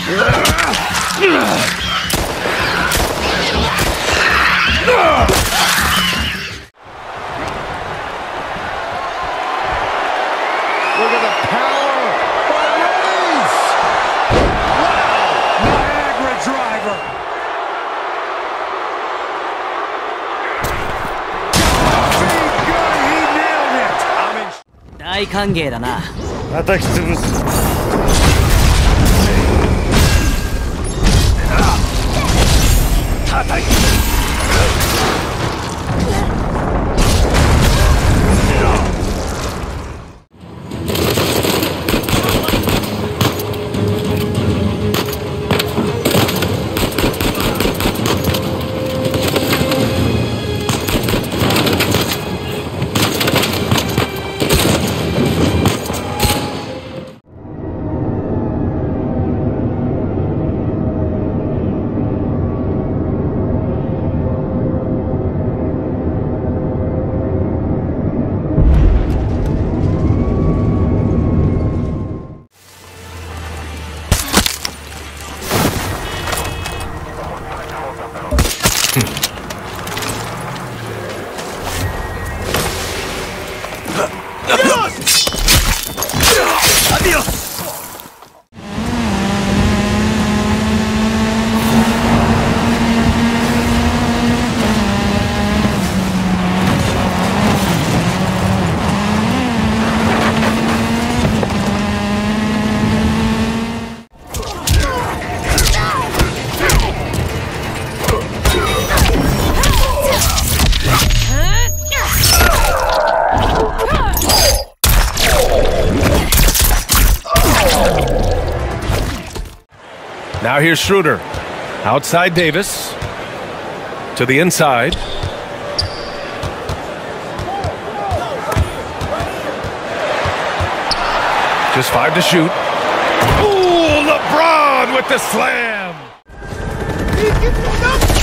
Look at the power by Reigns! Wow! Niagara driver! Big gun, he nailed it! I'm in... 大歓迎だな。 叩き潰す。叩き。 Now here's Schroeder. Outside Davis. To the inside. Just 5 to shoot. Ooh, LeBron with the slam!